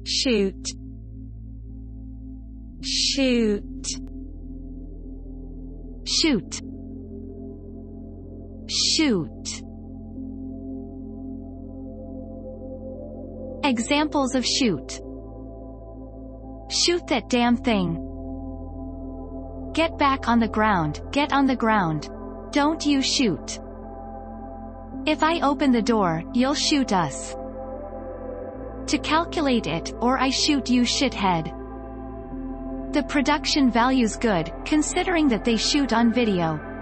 shoot, shoot, shoot, shoot. Examples of shoot: shoot that damn thing. Get back on the ground, get on the ground. Don't you shoot. If I open the door, you'll shoot us. To calculate it, or I shoot you shithead. The production value's good, considering that they shoot on video.